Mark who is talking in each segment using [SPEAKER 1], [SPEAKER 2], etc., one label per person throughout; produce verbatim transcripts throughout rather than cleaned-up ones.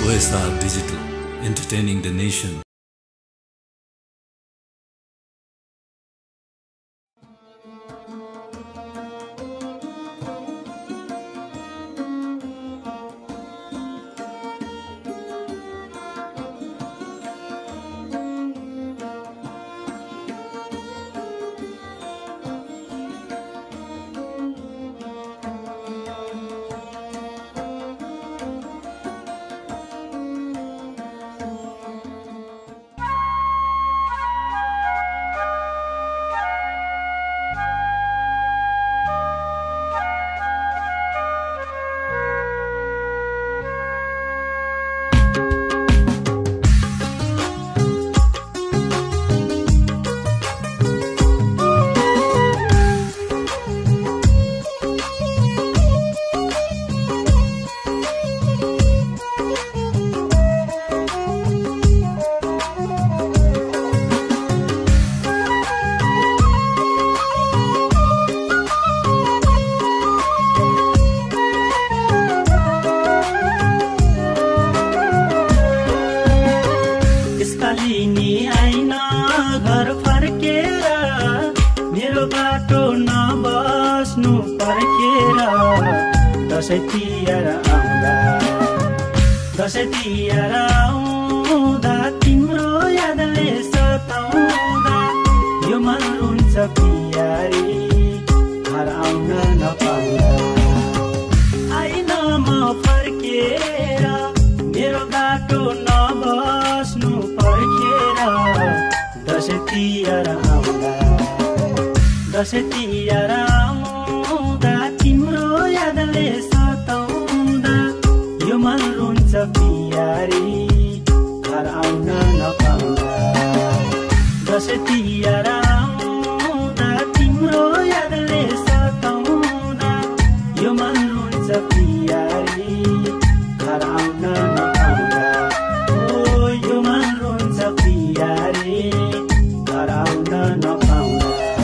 [SPEAKER 1] O S R Digital, entertaining the nation.
[SPEAKER 2] Dashain Tihar आउँदा दसैँ तिहार आउँदा तिम्रो यादले सताउँदा यो मन रुन्छ प्यारी घर आउन नपाउँदा आइन म फर्केर मेरो बाटो नबस्नु पर्खेर दसैँ तिहार आउँदा दसैँ तिहार आउँदा तिम्रो यादले सताउँदा यो मन रुन्छ प्यारी घर आउन नपाउँदा दसैँ तिहार आउँदा तिम्रो यादले सताउँदा यो मन रुन्छ प्यारी घर आउन नपाउँदा ओ यो मन रुन्छ प्यारी घर आउन नपाउँदा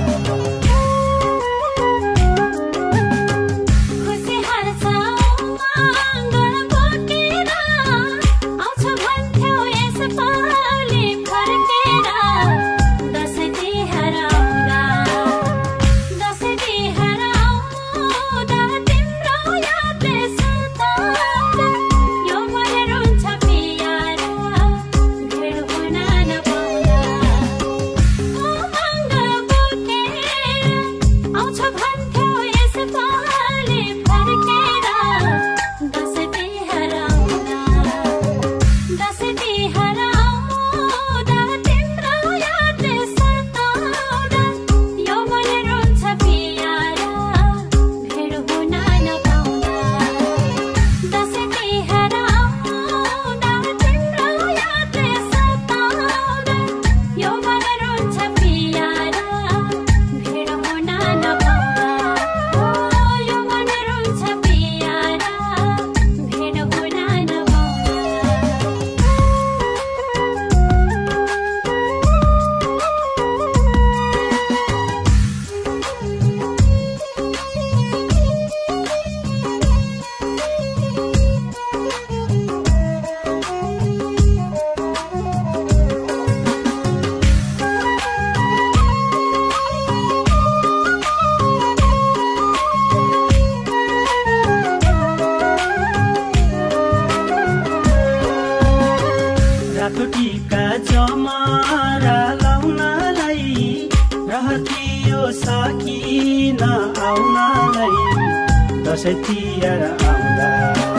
[SPEAKER 2] टिका जमारा लाउनलाई रहथियो सकिन आउनलाई दसैँ तिहार आउँदा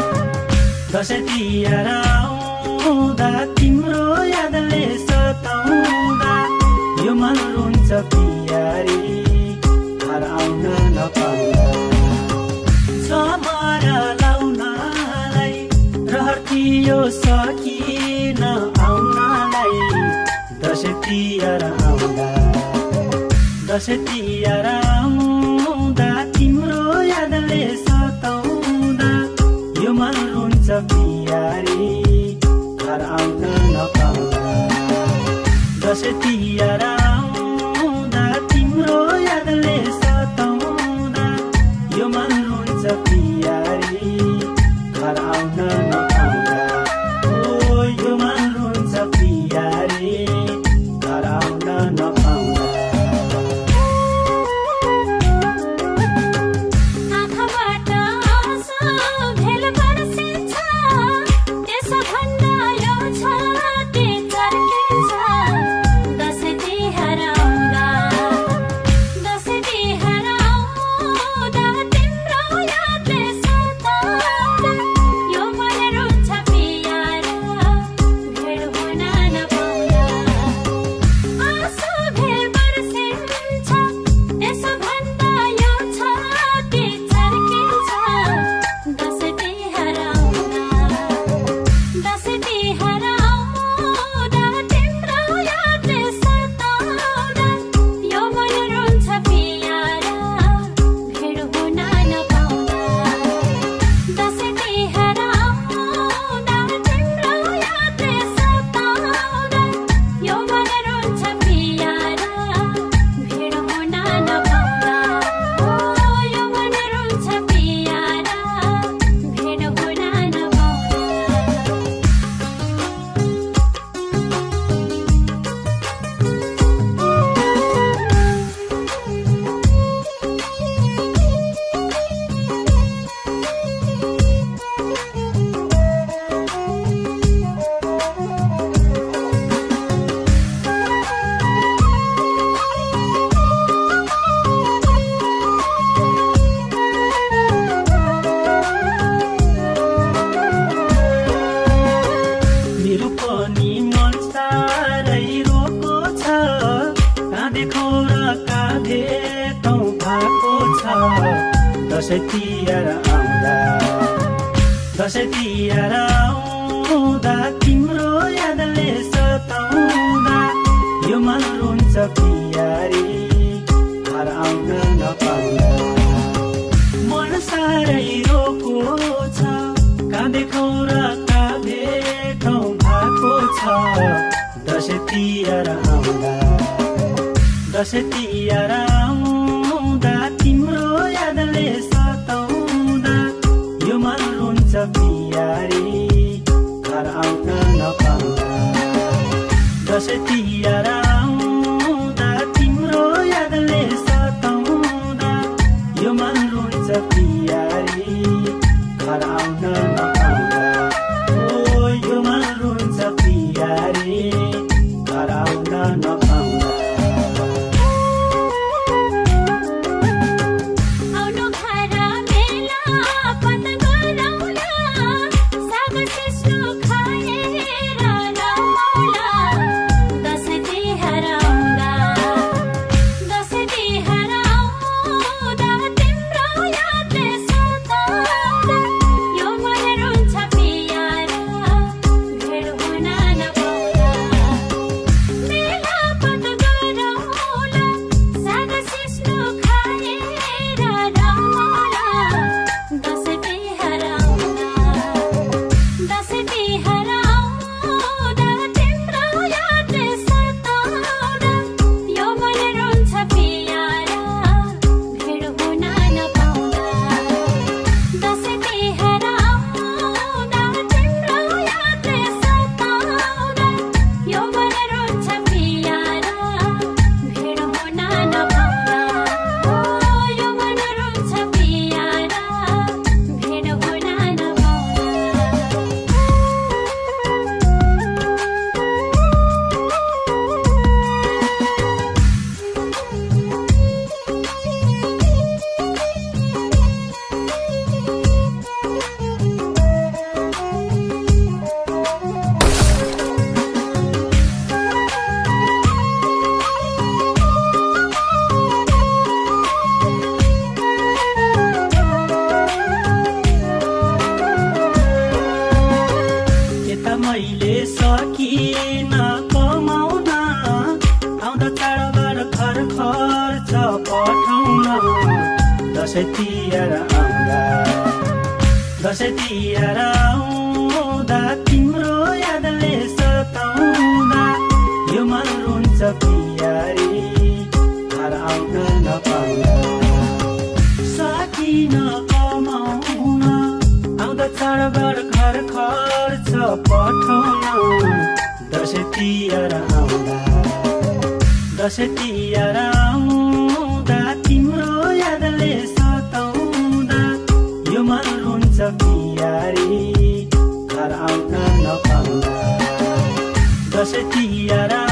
[SPEAKER 2] दसैँ तिहार आउँदा तिम्रो यादले सताउँदा यो मन रुन्छ प्यारी घर आउन नपाउँदा जमारा लाउनलाई रहथियो सकिन आउनलाई दसैँ तिहार आउँदा दसैँ तिहार आउँदा तिम्रो यादले सताउँदा यो मन रुन्छ प्यारी घर आउन नपाउँदा दसैँ तिहार आउँदा तिम्रो यादले सताउँदा यो मन रुन्छ प्यारी घर आउन नपाउँदा दसैँ तिहार आउँदा दसैँ तिहार आउँदा तिम्रो यादले सताउँदा यो मन रुन्छ प्यारी घर आउन नपाउँदा मन साह्रै रोको छ कहाँ देखाउँ र कहाँ भेटौँ भएको छ दसैँ तिहार आउँदा दसैँ तिहार आउँदा तिम्रो यादले सताउँदा यो मन रुन्छ प्यारी घर आउन नपाउँदा दसैँ तिहार आउँदा तिम्रो यादले सताउँदा यो मन रुन्छ प्यारी घर आउन नपाउँदा ओ यो मन रुन्छ प्यारी घर आउन नपाउँदा मैले सकिन कमाउन आउँदा चाडबाड घर खर्च पठाउन दसैँ तिहार आउँदा दसैँ तिहार आउँदा तिम्रो यादले सताउँदा यो मन रुन्छ प्यारी घर आउन नपाउँदा सकिन कमाउन आउँदा चाडबाड घर खर्च पठाउन दसैँ तिहार आउँदा दसैँ तिहार आउँदा तिम्रो यादले सताउँदा यो मन रुन्छ प्यारी घर आउन नपाउँदा दसैँ तिहार